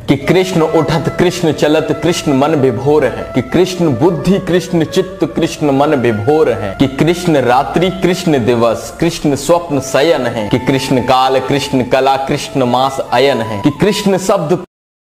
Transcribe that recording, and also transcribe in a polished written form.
कि कृष्ण उठत कृष्ण चलत कृष्ण मन विभोर है, कि कृष्ण बुद्धि कृष्ण चित्त कृष्ण मन विभोर है, कि कृष्ण रात्रि कृष्ण दिवस कृष्ण स्वप्न शयन है, कि कृष्ण काल कृष्ण कला कृष्ण मास अयन है, कि कृष्ण शब्द